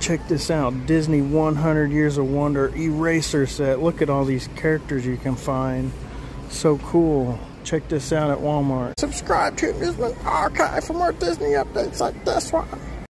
check this out. Disney 100 Years of Wonder eraser set. Look at all these characters you can find. So cool. Check this out at Walmart. Subscribe to Amusement Archive for more Disney updates like this one.